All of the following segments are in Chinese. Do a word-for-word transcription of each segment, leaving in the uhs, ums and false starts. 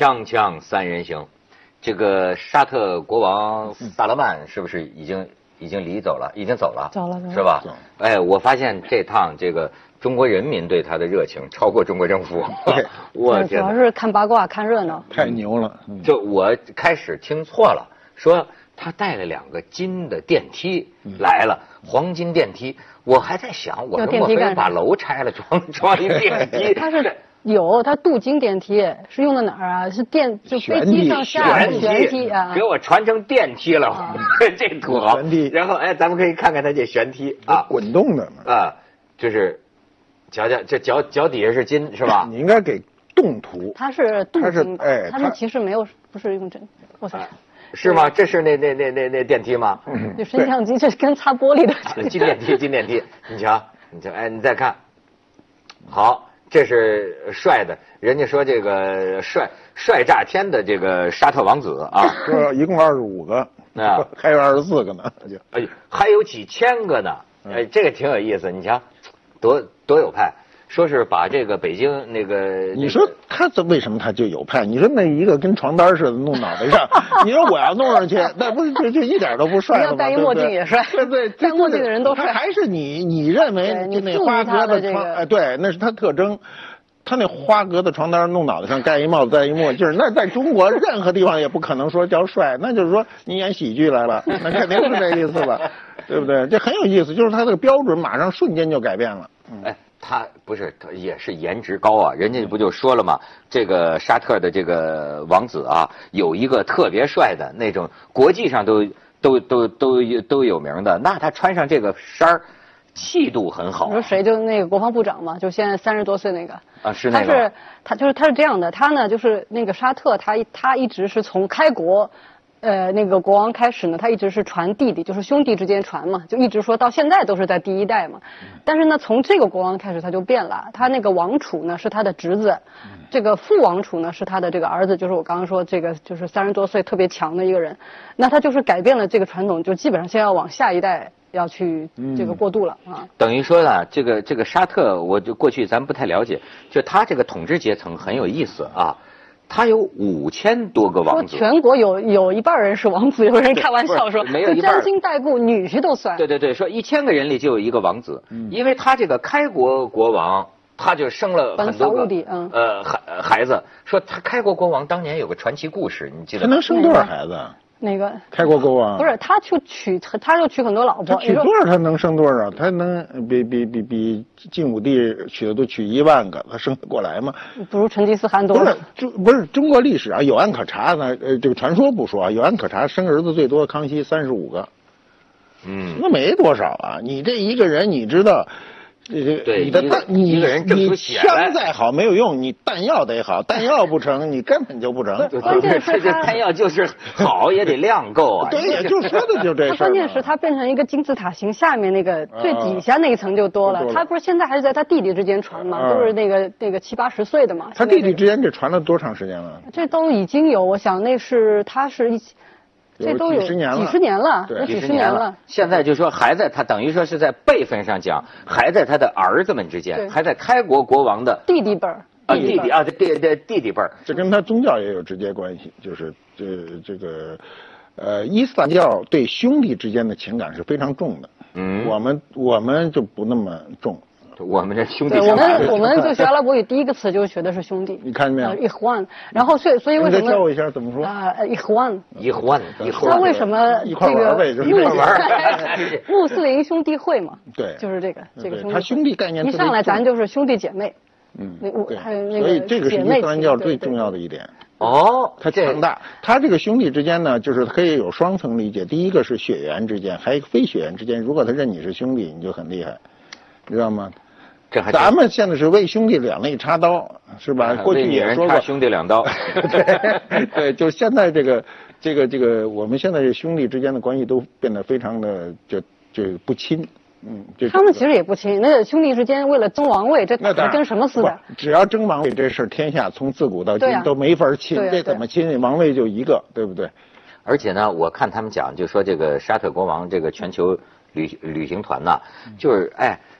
锵锵三人行，这个沙特国王萨勒曼是不是已经已经离走了？已经走了， 走了， 是吧？哎，我发现这趟这个中国人民对他的热情超过中国政府。 对， 我主要是看八卦、看热闹。 太牛了！嗯、 就我开始听错了，说他带了两个金的电梯来了，嗯、黄金电梯。我还在想，我说莫非把楼拆了装装一电梯？ 他是。有，它镀金电梯是用的哪儿啊？是电就飞机上下的旋梯啊， 给我传成电梯了，啊、这土豪。然后哎，咱们可以看看它这旋梯啊， 滚动的嘛啊，就是瞧瞧这脚脚底下是金是吧？ 你应该给动图。 它是镀金， 哎， 它是其实没有不是用真，我操。 是吗？这是那那那那那电梯吗？ 嗯，就升降机，这是跟擦玻璃的。 金电梯，金电梯，你瞧，你瞧，哎，你再看，好。这是帅的，人家说这个帅帅炸天的这个沙特王子啊， 这一共二十五个啊，还有二十四个呢，就哎，还有几千个呢，哎，这个挺有意思，你瞧，多多有派。说是把这个北京那个， 你说他这为什么他就有派？你说那一个跟床单似的弄脑袋上，你说我要弄上去，那不是就就一点都不帅了吗？ 戴一墨镜也帅， 对对， 戴墨镜的人都帅。 还是你你认为就那花格的床，哎，对，那是他特征。他那花格的床单弄脑袋上，盖一帽子，戴一墨镜，那在中国任何地方也不可能说叫帅，那就是说你演喜剧来了，那肯定是这意思吧，对不对？这很有意思，就是他这个标准马上瞬间就改变了。 嗯、哎。他不是，他也是颜值高啊！人家不就说了吗？这个沙特的这个王子啊，有一个特别帅的那种，国际上都都都都都有名的。那他穿上这个衫儿，气度很好、啊。 你说谁？就那个国防部长嘛，就现在三十多岁那个。 啊，是那个。 他是他就是他是这样的，他呢就是那个沙特，他他一直是从开国。呃，那个国王开始呢，他一直是传弟弟，就是兄弟之间传嘛，就一直说到现在都是在第一代嘛。但是呢，从这个国王开始他就变了，他那个王储呢是他的侄子，这个副王储呢是他的这个儿子，就是我刚刚说这个就是三十多岁特别强的一个人。那他就是改变了这个传统，就基本上现在要往下一代要去这个过渡了啊。 等于说呢，这个这个沙特，我就过去咱不太了解，就他这个统治阶层很有意思啊。他有五千多个王子， 说全国有有一半人是王子，有人开玩笑说， 没有一半沾亲带故，女婿都算。 对对对，说一千个人里就有一个王子，嗯、因为他这个开国国王，他就生了很多个嗯、 呃孩孩子。说他开国国王当年有个传奇故事，你记得吗？ 他能生多少孩子？ 哪个开国国王？ 不是，他就娶，他就娶很多老婆。 娶多少他能生多少？他能比比比比晋武帝娶的都娶一万个，他生得过来吗？ 不如成吉思汗多。 不是中不是中国历史啊，有案可查呢。呃，这个传说不说啊，有案可查，生儿子最多康熙三十五个。嗯，那没多少啊。你这一个人，你知道。这个你的弹，你一个人你枪再好没有用，你弹药得好，弹药不成，你根本就不成。 关键是这弹药就是好也得量够啊。 对呀，就说的就这事儿。 关键是它变成一个金字塔形，下面那个最底下那一层就多了。他不是现在还是在他弟弟之间传嘛，都是那个那个七八十岁的嘛。 他弟弟之间这传了多长时间了？ 这都已经有，我想那是他是一。这都有几十年了， 几十年了， 有几十年了。 现在就说还在他等于说是在辈分上讲，还在他的儿子们之间，还在开国国王的弟弟辈儿啊，弟弟啊，弟弟弟弟辈儿。 这跟他宗教也有直接关系，就是这这个呃，伊斯兰教对兄弟之间的情感是非常重的。嗯，我们我们就不那么重。 我们这兄弟， 我们我们就学阿拉伯语，第一个词就学的是兄弟。 你看见没有 ？Ikhwan， 然后所以所以为什么？ 你再教我一下怎么说啊 ？Ikhwan，Ikhwan，Ikhwan。 那为什么一块玩呗，就是一块玩。穆斯林兄弟会嘛？ 对， 就是这个这个兄弟。 他兄弟概念一上来咱就是兄弟姐妹。 嗯， 对。还有那个所以这个是伊斯兰教最重要的一点。 哦， 它强大。它这个兄弟之间呢，就是可以有双层理解。第一个是血缘之间，还有一个非血缘之间。如果他认你是兄弟，你就很厉害，知道吗？ 这还咱们现在是为兄弟两肋插刀，是吧？过去也说过兄弟两刀。 对对，就现在这个这个这个，我们现在这兄弟之间的关系都变得非常的就就不亲。嗯， 他们其实也不亲，那个兄弟之间为了争王位，这跟什么似的？ 只要争王位这事儿，天下从自古到今都没法亲，这怎么亲？王位就一个，对不对？ 而且呢，我看他们讲，就说这个沙特国王这个全球旅旅行团呐，就是哎。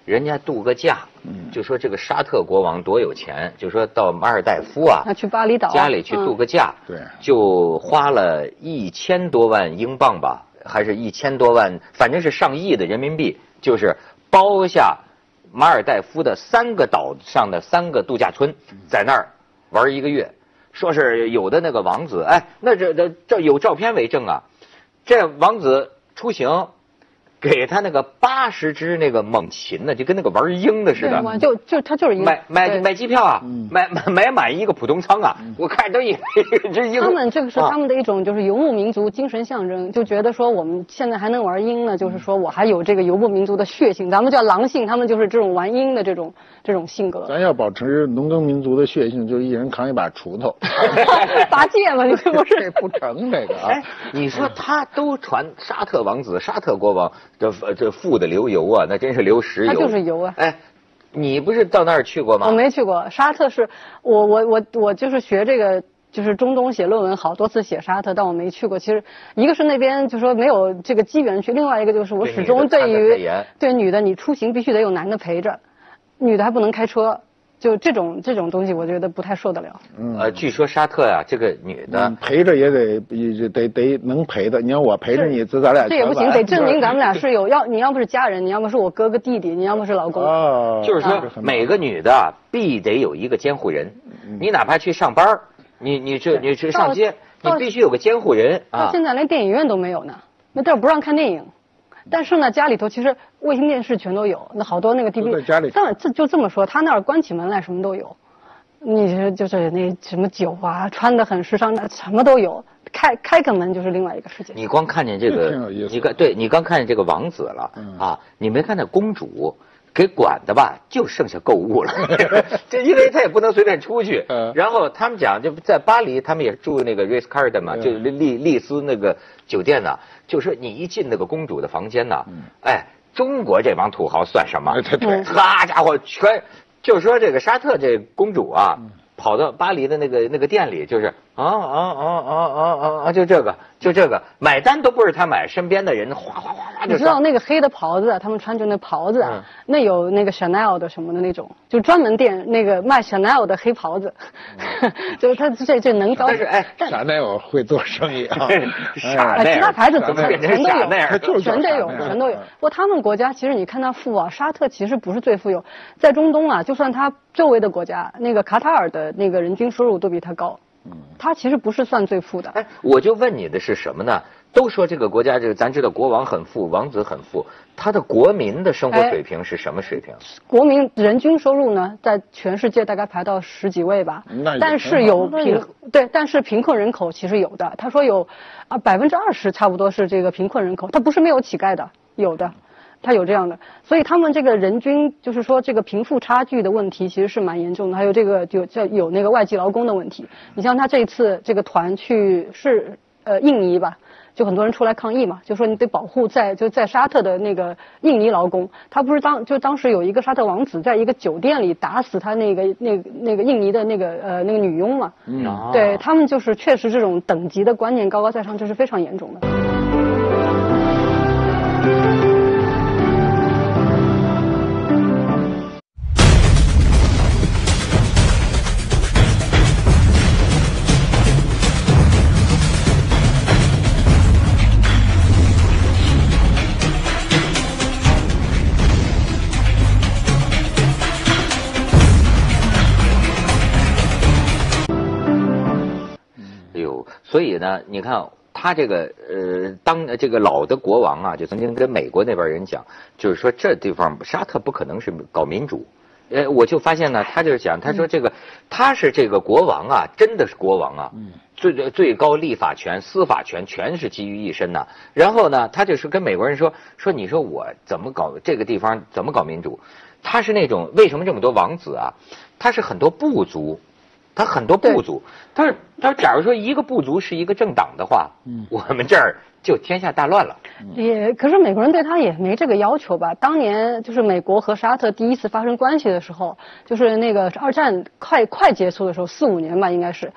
人家度个假，就说这个沙特国王多有钱，就说到马尔代夫啊， 去巴厘岛家里去度个假， 对， 就花了一千多万英镑吧，还是一千多万，反正是上亿的人民币，就是包下马尔代夫的三个岛上的三个度假村，在那儿玩一个月。说是有的那个王子，哎，那这这这有照片为证啊，这王子出行。给他那个八十只那个猛禽呢，就跟那个玩鹰的似的， 就就他就是买买买机票啊，嗯、买买买满一个普通舱啊，嗯、我看都以为这鹰。 他们这个是他们的一种就是游牧民族精神象征，就觉得说我们现在还能玩鹰呢，就是说我还有这个游牧民族的血性，咱们叫狼性，他们就是这种玩鹰的这种这种性格。 咱要保持农耕民族的血性，就一人扛一把锄头， 拔剑嘛，你这不是不成这个啊？ 哎，你说他都传沙特王子、沙特国王。这这富的流油啊，那真是流石油。 它就是油啊！ 哎，你不是到那儿去过吗？ 我没去过沙特是，我我我我就是学这个，就是中东写论文，好多次写沙特，但我没去过。其实一个是那边就说没有这个机缘去，另外一个就是我始终对于对女的，你出行必须得有男的陪着，女的还不能开车。就这种这种东西，我觉得不太受得了。 嗯，呃，据说沙特呀、啊，这个女的、 嗯、陪着也得也得得能陪的。你要我陪着你，这咱俩这也不行，得证明咱们俩是有要，你要不是家人，你要么是我哥哥弟弟，你要么是老公。 哦， 就是说、啊、每个女的必得有一个监护人，嗯、你哪怕去上班，你你这你去上街，你必须有个监护人啊。 到现在连电影院都没有呢，那地儿不让看电影。但是呢，家里头其实卫星电视全都有，那好多那个 D V D， 但这就这么说，他那儿关起门来什么都有，你就是那什么酒啊，穿得很时尚的，什么都有。开开个门就是另外一个世界。 你光看见这个，你刚对你刚看见这个王子了、嗯、啊，你没看见公主。给管的吧，就剩下购物了。这因为他也不能随便出去。嗯、然后他们讲，就在巴黎，他们也住那个 Ritz Carlton 嘛，嗯、就丽丽思那个酒店呢。就说你一进那个公主的房间呢，嗯、哎，中国这帮土豪算什么？ 对对， 哈家伙全，就是说这个沙特这公主啊，嗯、跑到巴黎的那个那个店里，就是啊啊啊啊啊啊，就这个。就这个买单都不是他买，身边的人哗哗哗哗就。 你知道那个黑的袍子，他们穿着那袍子，嗯、那有那个 Chanel 的什么的那种，就专门店那个卖 Chanel 的黑袍子，嗯、就是他这这能高。 但是哎 ，Chanel 会做生意啊， 傻其他牌子怎么变成全都有，全都有，全都有。不过他们国家其实你看他富啊，沙特其实不是最富有，在中东啊，就算他周围的国家，那个卡塔尔的那个人均收入都比他高。嗯，他其实不是算最富的。 哎，我就问你的是什么呢？都说这个国家，这个咱知道国王很富，王子很富，他的国民的生活水平是什么水平？ 哎、国民人均收入呢，在全世界大概排到十几位吧。但是有贫对，但是贫困人口其实有的。他说有啊，百分之二十差不多是这个贫困人口，他不是没有乞丐的，有的。他有这样的，所以他们这个人均就是说这个贫富差距的问题其实是蛮严重的，还有这个有叫有那个外籍劳工的问题。你像他这一次这个团去是呃印尼吧，就很多人出来抗议嘛，就说你得保护在就在沙特的那个印尼劳工。他不是当就当时有一个沙特王子在一个酒店里打死他那个那个那个印尼的那个呃那个女佣嘛，嗯、对他们就是确实这种等级的观念高高在上，这是非常严重的。 所以呢，你看他这个呃，当这个老的国王啊，就曾经跟美国那边人讲，就是说这地方沙特不可能是搞民主。呃，我就发现呢，他就是讲，他说这个他是这个国王啊，真的是国王啊，最最高立法权、司法权全是集于一身呐。然后呢，他就是跟美国人说说，你说我怎么搞这个地方怎么搞民主？他是那种为什么这么多王子啊？他是很多部族。他很多部族，他是他假如说一个部族是一个政党的话，嗯，我们这儿就天下大乱了。 也可是美国人对他也没这个要求吧？当年就是美国和沙特第一次发生关系的时候，就是那个二战快快结束的时候，四五年吧应该是，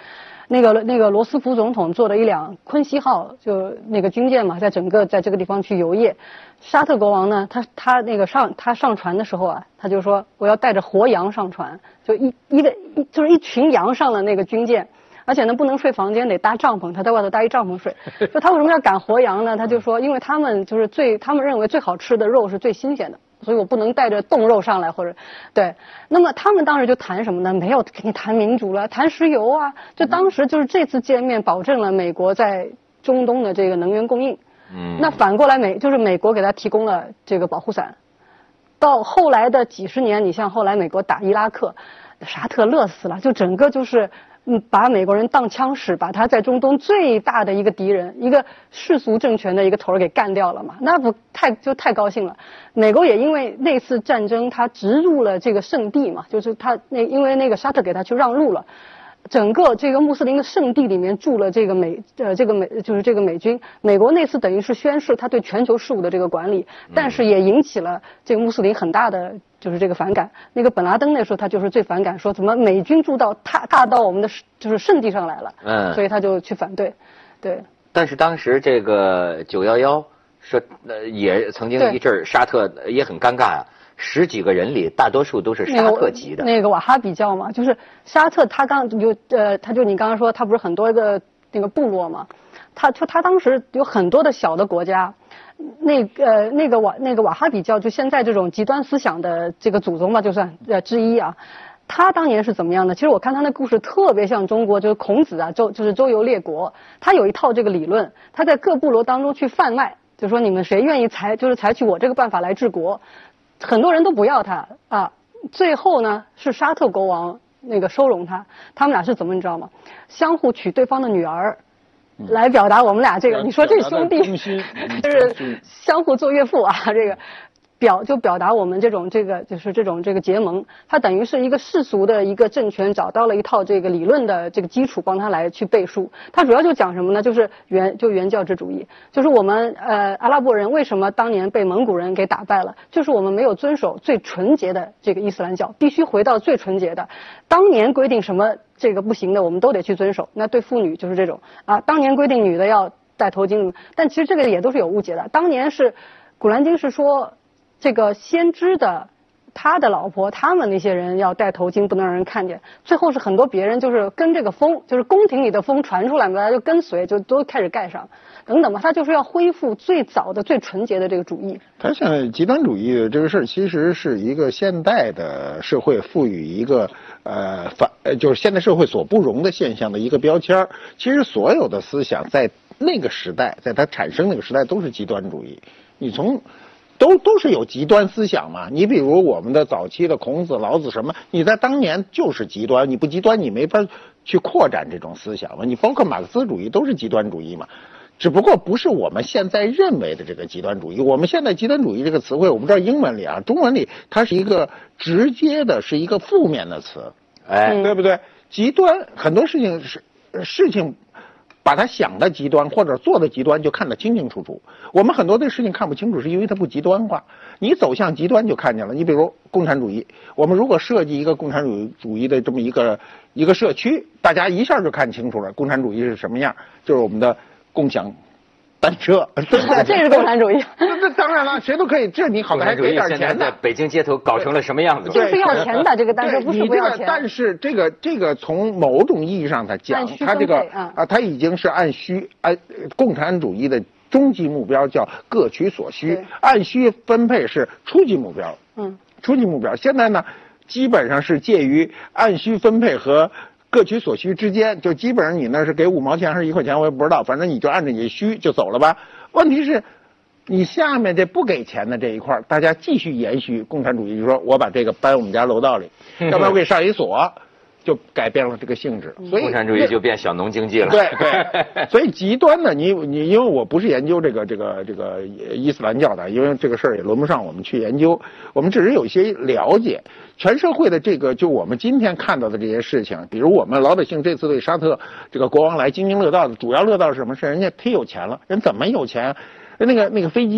那个那个罗斯福总统坐的一辆昆西号，就那个军舰嘛，在整个在这个地方去游曳。沙特国王呢，他他那个上他上船的时候啊，他就说我要带着活羊上船，就一一个一就是一群羊上了那个军舰。而且呢，不能睡房间，得搭帐篷。他在外头搭一帐篷睡。就他为什么要赶活羊呢？他就说，因为他们就是最，他们认为最好吃的肉是最新鲜的，所以我不能带着冻肉上来，或者，对。那么他们当时就谈什么呢？没有跟你谈民主了，谈石油啊。就当时就是这次见面，保证了美国在中东的这个能源供应。嗯。那反过来美就是美国给他提供了这个保护伞。到后来的几十年，你像后来美国打伊拉克，沙特乐死了，就整个就是。嗯，把美国人当枪使，把他在中东最大的一个敌人，一个世俗政权的一个头儿给干掉了嘛，那不太就太高兴了。美国也因为那次战争，他植入了这个圣地嘛，就是他那因为那个沙特给他去让路了。整个这个穆斯林的圣地里面住了这个美呃这个美就是这个美军，美国那次等于是宣示他对全球事务的这个管理，但是也引起了这个穆斯林很大的就是这个反感。那个本拉登那时候他就是最反感，说怎么美军住到踏踏到我们的就是圣地上来了，嗯，所以他就去反对，对。 但是当时这个九幺幺说呃也曾经一阵儿沙特也很尴尬啊。十几个人里，大多数都是沙特籍的。 那个、那个瓦哈比教嘛，就是沙特，他刚有呃，他就你刚刚说，他不是很多个那个部落嘛，他就他当时有很多的小的国家，那个、呃、那个瓦那个瓦哈比教，就现在这种极端思想的这个祖宗吧，就算呃之一啊。他当年是怎么样的？其实我看他那故事特别像中国，就是孔子啊，周就是周游列国，他有一套这个理论，他在各部落当中去贩卖，就说你们谁愿意采，就是采取我这个办法来治国。很多人都不要他啊，最后呢是沙特国王那个收容他，他们俩是怎么你知道吗？相互娶对方的女儿，来表达我们俩这个，你说这兄弟就是相互做岳父啊，这个。表就表达我们这种这个就是这种这个结盟，它等于是一个世俗的一个政权找到了一套这个理论的这个基础，帮他来去背书。它主要就讲什么呢？就是原就原教旨主义，就是我们呃阿拉伯人为什么当年被蒙古人给打败了，就是我们没有遵守最纯洁的这个伊斯兰教，必须回到最纯洁的。当年规定什么这个不行的，我们都得去遵守。那对妇女就是这种啊，当年规定女的要戴头巾，但其实这个也都是有误解的。当年是古兰经是说。这个先知的他的老婆，他们那些人要戴头巾，不能让人看见。最后是很多别人就是跟这个风，就是宫廷里的风传出来嘛，大家就跟随，就都开始盖上，等等吧。他就是要恢复最早的、最纯洁的这个主义。 他现在极端主义这个事儿，其实是一个现代的社会赋予一个呃反，就是现代社会所不容的现象的一个标签。其实所有的思想在那个时代，在它产生那个时代都是极端主义。你从都都是有极端思想嘛，你比如我们的早期的孔子、老子什么，你在当年就是极端，你不极端你没法去扩展这种思想嘛。你包括马克思主义都是极端主义嘛，只不过不是我们现在认为的这个极端主义。我们现在极端主义这个词汇，我们知道英文里啊，中文里它是一个直接的，是一个负面的词，哎，对不对？极端很多事情是事情。把他想的极端或者做的极端就看得清清楚楚。我们很多的事情看不清楚，是因为它不极端化。你走向极端就看见了。你比如共产主义，我们如果设计一个共产主义主义的这么一个一个社区，大家一下就看清楚了，共产主义是什么样，就是我们的共享单车，对不对？ 这是共产主义。 那这当然了，谁都可以。这你好歹还给点钱的。 在北京街头搞成了什么样子？ 就是要钱的这个单车，不是不要钱。 但是这个这个从某种意义上它讲，它这个啊，它已经是按需按共产主义的终极目标叫各取所需，按需分配是初级目标。嗯，初级目标现在呢，基本上是介于按需分配和各取所需之间，就基本上你那是给五毛钱还是一块钱我也不知道，反正你就按照你的需就走了吧。问题是你下面这不给钱的这一块，大家继续延续共产主义，就说我把这个搬我们家楼道里，要不然我给上一所，就改变了这个性质。所以共产主义就变小农经济了。 对对，所以极端的你你因为我不是研究这个这个这个伊斯兰教的，因为这个事儿也轮不上我们去研究，我们只是有些了解。全社会的这个就我们今天看到的这些事情，比如我们老百姓这次对沙特这个国王来津津乐道的主要乐道是什么？是人家忒有钱了。人怎么有钱？那个那个飞机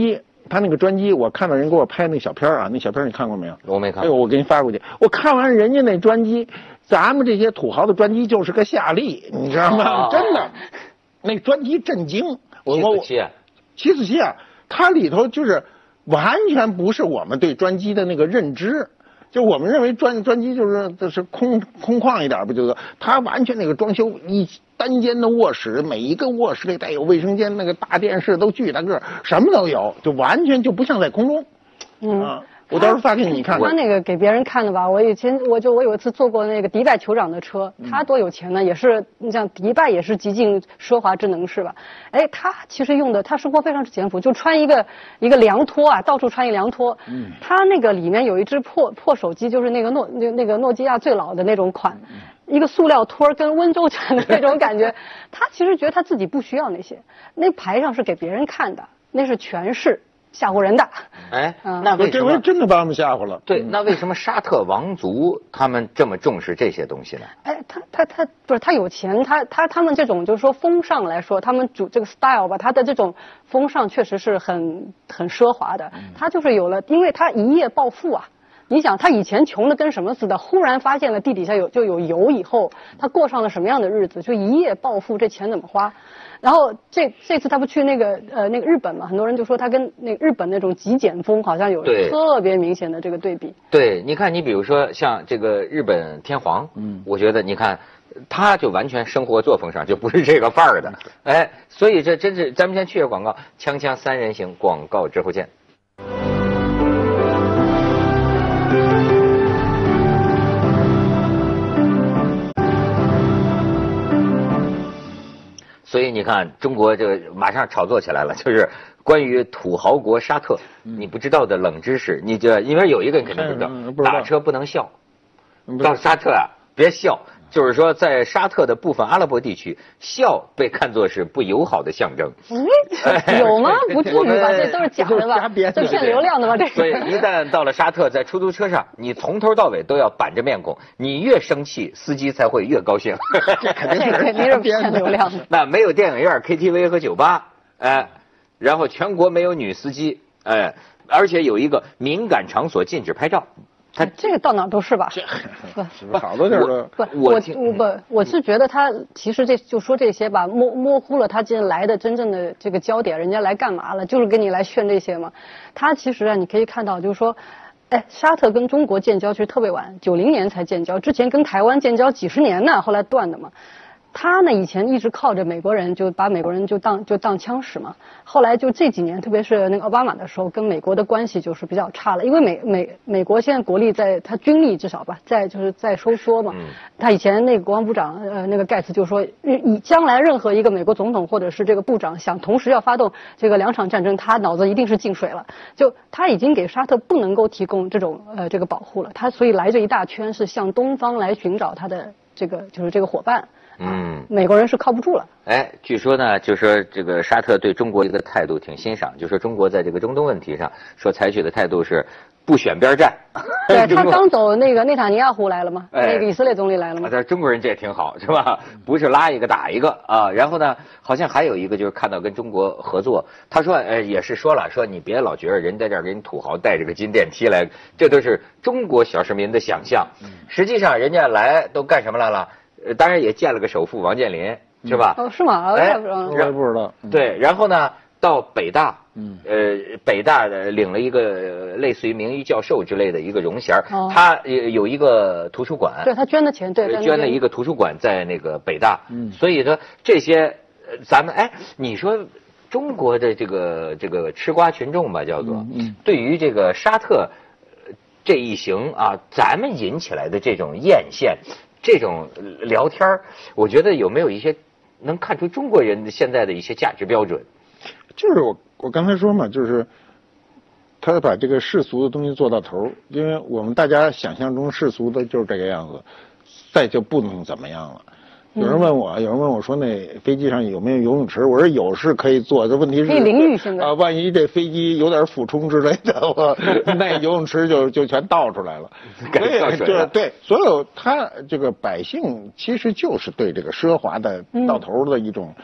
他那个专机，我看到人给我拍那小片啊，那小片你看过没有？ 我没看。 哎呦，我给你发过去。我看完人家那专机，咱们这些土豪的专机就是个夏利，你知道吗？哦、真的，那专机震惊。我我七七四七啊，它里头就是完全不是我们对专机的那个认知。就我们认为专专机就是就是空空旷一点不就是？它完全那个装修一单间的卧室，每一个卧室里带有卫生间，那个大电视都巨大个，什么都有，就完全就不像在空中。嗯。啊我到时候发给你看。 他那个给别人看的吧，我以前我就我有一次坐过那个迪拜酋长的车，他多有钱呢，也是你像迪拜也是极尽奢华之能是吧？哎，他其实用的他生活非常之简朴，就穿一个一个凉拖啊，到处穿一凉拖。嗯。他那个里面有一只破破手机，就是那个诺那那个诺基亚最老的那种款，一个塑料托跟温州产的那种感觉。他其实觉得他自己不需要那些，那牌上是给别人看的，那是权势。吓唬人的， 哎，那为什么这回真的把我们吓唬了？ 对，那为什么沙特王族他们这么重视这些东西呢？ 哎，他他他不是他有钱，他他他们这种就是说风尚来说，他们主这个 style 吧，他的这种风尚确实是很很奢华的。他就是有了，因为他一夜暴富啊。你想他以前穷的跟什么似的，忽然发现了地底下有就有油以后，他过上了什么样的日子？就一夜暴富，这钱怎么花？然后这这次他不去那个呃那个日本嘛，很多人就说他跟那个日本那种极简风好像有特别明显的这个对比。 对，你看你比如说像这个日本天皇，嗯，我觉得你看他就完全生活作风上就不是这个范儿的，哎，所以这真是咱们先去个广告，锵锵三人行，广告之后见。所以你看，中国这个马上炒作起来了，就是关于土豪国沙特，你不知道的冷知识，你这因为有一个你肯定不知道， 嗯、不知道打车不能笑，到沙特啊别笑，就是说在沙特的部分阿拉伯地区，笑被看作是不友好的象征。 嗯，有吗？不至于吧？这都是假的吧？这骗流量的吧？这。 所以一旦到了沙特，在出租车上，你从头到尾都要板着面孔，你越生气，司机才会越高兴。 这肯定是肯定是骗流量的。 那没有电影院、K T V 和酒吧，哎，然后全国没有女司机，哎，而且有一个敏感场所禁止拍照。 他这个到哪都是吧？ 不，好多地儿都不。我我不，我是觉得他其实这就说这些吧，模模糊了他今天来的真正的这个焦点，人家来干嘛了？就是跟你来炫这些嘛。他其实啊，你可以看到，就是说，哎，沙特跟中国建交其实特别晚，九零年才建交，之前跟台湾建交几十年呢，后来断的嘛。他呢以前一直靠着美国人，就把美国人就当就当枪使嘛。后来就这几年，特别是那个奥巴马的时候，跟美国的关系就是比较差了，因为美美美国现在国力在，他军力至少吧，在就是在收缩嘛。他以前那个国防部长呃那个盖茨就说，以将来任何一个美国总统或者是这个部长想同时要发动这个两场战争，他脑子一定是进水了。就他已经给沙特不能够提供这种呃这个保护了，他所以来这一大圈是向东方来寻找他的这个就是这个伙伴。嗯，美国人是靠不住了。 哎，据说呢，就说这个沙特对中国一个态度挺欣赏，就说中国在这个中东问题上，说采取的态度是不选边站。 对他刚走那个内塔尼亚胡来了吗？哎、那个以色列总理来了吗？ 但中国人这也挺好，是吧？不是拉一个打一个啊。然后呢，好像还有一个就是看到跟中国合作，他说，呃，也是说了，说你别老觉得人在这儿给你土豪带着个金电梯来，这都是中国小市民的想象。实际上人家来都干什么来了？呃，当然也见了个首富王健林，是吧？ 哦，是吗？我也不知道。 我也不知道。 对，然后呢，到北大，嗯，呃，北大的领了一个类似于名誉教授之类的一个荣衔，他有一个图书馆， 对他捐的钱，对， 捐了一个图书馆在那个北大，嗯，所以说这些，咱们哎，你说中国的这个这个吃瓜群众吧，叫做，嗯，对于这个沙特这一行啊，咱们引起来的这种艳羡。这种聊天我觉得有没有一些能看出中国人现在的一些价值标准？ 就是我我刚才说嘛，就是他把这个世俗的东西做到头，因为我们大家想象中世俗的就是这个样子，再就不能怎么样了。有人问我，有人问我说那飞机上有没有游泳池？我说有是可以做，这问题是可以淋浴现在啊，万一这飞机有点俯冲之类的，我那游泳池就就全倒出来了。 对对对，所有他这个百姓其实就是对这个奢华的到头的一种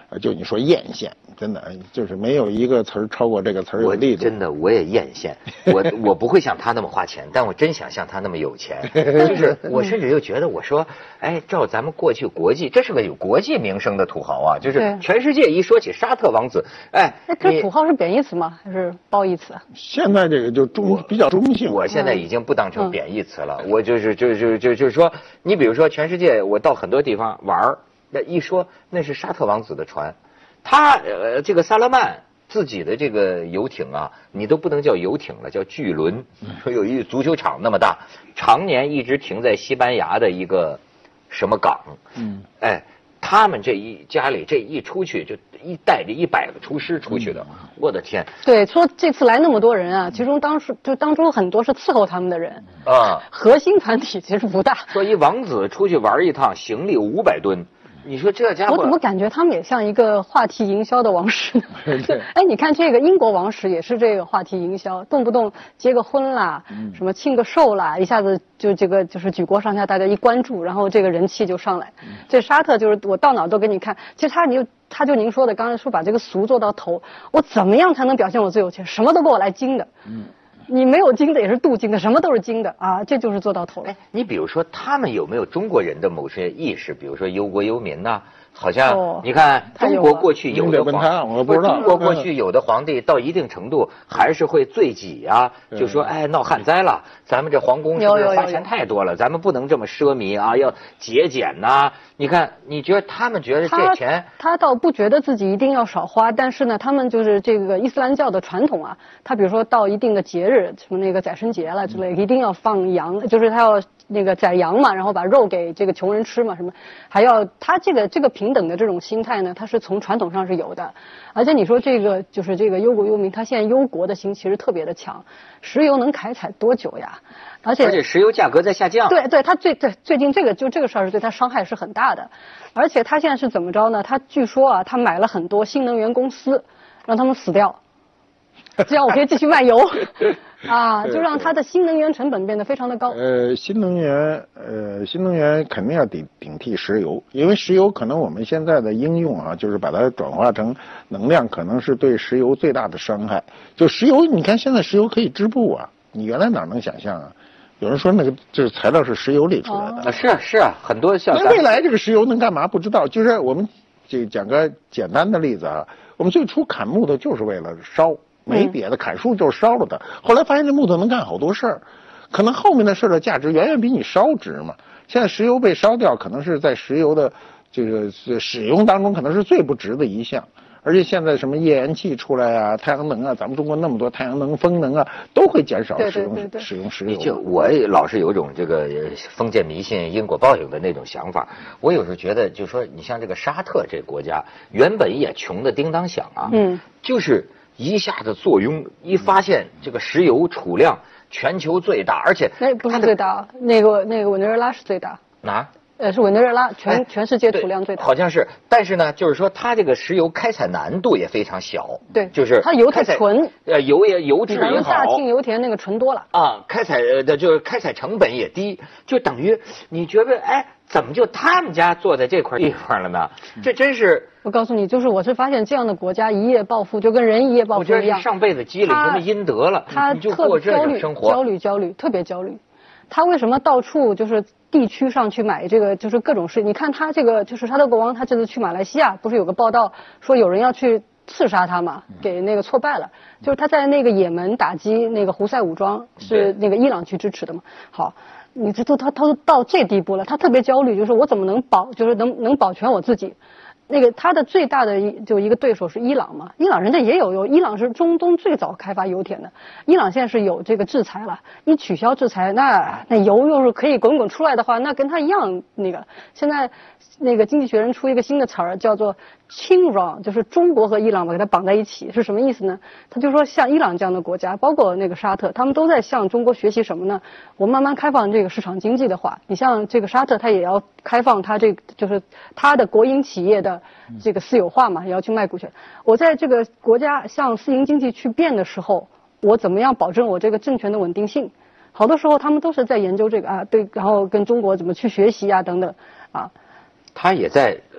就你说艳羡，真的就是没有一个词儿超过这个词儿有力度。 真的我也艳羡，我我不会像他那么花钱，但我真想像他那么有钱。就是我甚至又觉得，我说，哎，照咱们过去国际，这是个有国际名声的土豪啊，就是全世界一说起沙特王子，哎， 这土豪是贬义词吗？还是褒义词？ 现在这个就中比较中性。 我现在已经不当成贬义词了，我就是就就就就是说，你比如说全世界，我到很多地方玩儿。那一说那是沙特王子的船，他呃这个萨勒曼自己的这个游艇啊，你都不能叫游艇了，叫巨轮，说有一足球场那么大，常年一直停在西班牙的一个什么港，嗯，哎，他们这一家里这一出去就一带着一百个厨师出去的，我的天！ 对，说这次来那么多人啊，其中当时就当中很多是伺候他们的人啊，核心团体其实不大。 说一王子出去玩一趟，行李五百吨。你说这家伙， 我怎么感觉他们也像一个话题营销的王室呢？哎，你看这个英国王室也是这个话题营销，动不动结个婚啦，嗯、什么庆个寿啦，一下子就这个就是举国上下大家一关注，然后这个人气就上来。嗯、这沙特就是我到哪都给你看，其实他你就他就您说的，刚才说把这个俗做到头，我怎么样才能表现我最有钱？什么都给我来精的。嗯。你没有精的也是镀金的，什么都是金的啊，这就是做到头了。 哎，你比如说他们有没有中国人的某些意识，比如说忧国忧民呐、啊？好像、哦、你看中国过去有的皇， 我不知道中国过去有的皇帝到一定程度还是会罪己啊，就说哎闹旱灾了，咱们这皇宫是不是花钱太多了，咱们不能这么奢靡啊，要节俭呐、啊。你看，你觉得他们觉得这钱他，他倒不觉得自己一定要少花，但是呢，他们就是这个伊斯兰教的传统啊，他比如说到一定的节日，什么那个宰生节了之类，一定要放羊，就是他要那个宰羊嘛，然后把肉给这个穷人吃嘛，什么还要他这个这个平等的这种心态呢，他是从传统上是有的。而且你说这个就是这个忧国忧民，他现在忧国的心其实特别的强，石油能开采多久呀？而且而且石油价格在下降。 对对，他最对最近这个就这个事儿是对他伤害是很大的。而且他现在是怎么着呢？他据说啊，他买了很多新能源公司，让他们死掉，这样我可以继续卖油啊，就让他的新能源成本变得非常的高。 呃，新能源呃新能源肯定要顶顶替石油，因为石油可能我们现在的应用啊，就是把它转化成能量，可能是对石油最大的伤害。就石油，你看现在石油可以织布啊，你原来哪能想象啊？有人说那个这材料是石油里出来的， 啊是啊是啊，很多像。 那未来这个石油能干嘛？不知道。就是我们这讲个简单的例子啊，我们最初砍木头就是为了烧，没别的，砍树就是烧了的。后来发现这木头能干好多事儿，可能后面的事儿的价值远远比你烧值嘛。现在石油被烧掉，可能是在石油的这个使用当中可能是最不值的一项。而且现在什么页岩气出来啊，太阳能啊，咱们中国那么多太阳能、风能啊，都会减少使用对对对对使用石油。 就我老是有种这个封建迷信、因果报应的那种想法。我有时候觉得，就说你像这个沙特这个国家，原本也穷的叮当响啊，嗯，就是一下子坐拥，一发现这个石油储量全球最大，而且那不是最大，那个那个委内瑞拉是最大。 哪？ 呃，是委内瑞拉全、哎、全世界储量最大， 好像是。但是呢，就是说它这个石油开采难度也非常小， 对， 就是它油太纯， 呃，油也油质也好， 大庆油田那个纯多了啊。开采的就是开采成本也低，就等于你觉得哎，怎么就他们家坐在这块地方了呢？这真是。 我告诉你，就是我是发现这样的国家一夜暴富，就跟人一夜暴富一样。 我觉得是上辈子积累什么阴德了， 他你就过这种生活， 焦虑焦虑特别焦虑。他为什么到处就是地区上去买这个，就是各种事？你看他这个，就是沙特国王，他这次去马来西亚，不是有个报道说有人要去刺杀他嘛，给那个挫败了。就是他在那个也门打击那个胡塞武装，是那个伊朗去支持的嘛。好，你这都他他都到这地步了，他特别焦虑，就是我怎么能保，就是能能保全我自己。那个他的最大的一就一个对手是伊朗嘛，伊朗人家也有油，伊朗是中东最早开发油田的，伊朗现在是有这个制裁了，一取消制裁，那那油又是可以滚滚出来的话，那跟他一样那个。现在那个经济学人出一个新的词儿叫做亲壤，就是中国和伊朗把它绑在一起，是什么意思呢？他就说像伊朗这样的国家，包括那个沙特，他们都在向中国学习什么呢？我慢慢开放这个市场经济的话，你像这个沙特，它也要开放它这个就是它的国营企业的这个私有化嘛，也要去卖股权。我在这个国家向私营经济去变的时候，我怎么样保证我这个政权的稳定性？好多时候他们都是在研究这个啊，对，然后跟中国怎么去学习啊等等啊。 他也在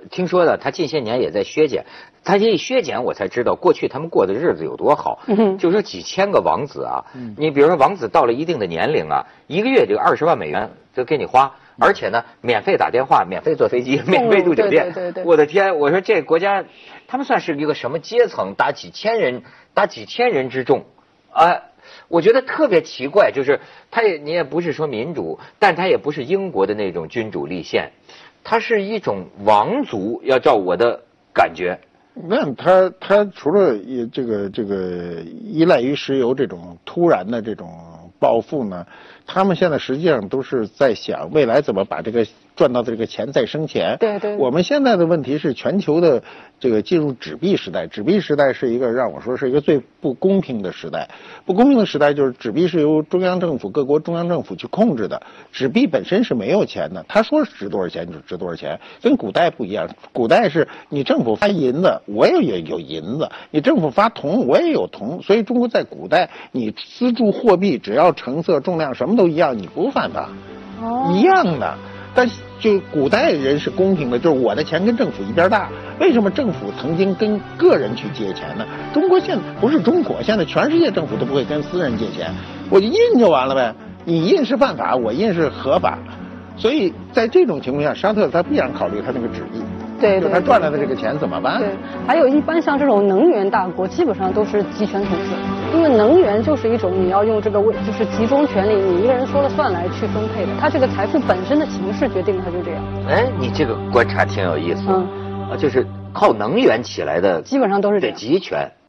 听说的，他近些年也在削减。他这一削减，我才知道过去他们过的日子有多好。嗯，就说几千个王子啊，嗯、你比如说王子到了一定的年龄啊，一个月就二十万美元就给你花，而且呢，免费打电话，免费坐飞机，免费住酒店。 对对对对， 我的天！我说这国家，他们算是一个什么阶层？打几千人，打几千人之众，啊。我觉得特别奇怪，就是他也你也不是说民主，但他也不是英国的那种君主立宪，他是一种王族，要照我的感觉。 那他他除了这个这个依赖于石油这种突然的这种暴富呢，他们现在实际上都是在想未来怎么把这个赚到的这个钱再生钱。 对对。 我们现在的问题是全球的这个进入纸币时代，纸币时代是一个让我说是一个最不公平的时代。不公平的时代就是纸币是由中央政府各国中央政府去控制的，纸币本身是没有钱的，他说值多少钱就值多少钱，跟古代不一样。古代是你政府发银子，我也有有银子；你政府发铜，我也有铜。所以中国在古代，你资助货币只要成色、重量什么都一样，你不犯法，哦、一样的。但就古代人是公平的，就是我的钱跟政府一边大。为什么政府曾经跟个人去借钱呢？中国现在不是中国，现在全世界政府都不会跟私人借钱，我就印就完了呗。你印是犯法，我印是合法。所以在这种情况下，沙特他必然考虑他那个纸币。 对， 就他赚来的这个钱怎么办？ 对，还有一般像这种能源大国，基本上都是集权统治，因为能源就是一种你要用这个位，就是集中权力，你一个人说了算来去分配的。它这个财富本身的形式决定了它就这样。 哎，你这个观察挺有意思。嗯，啊，就是靠能源起来的， 基本上都是这样集权。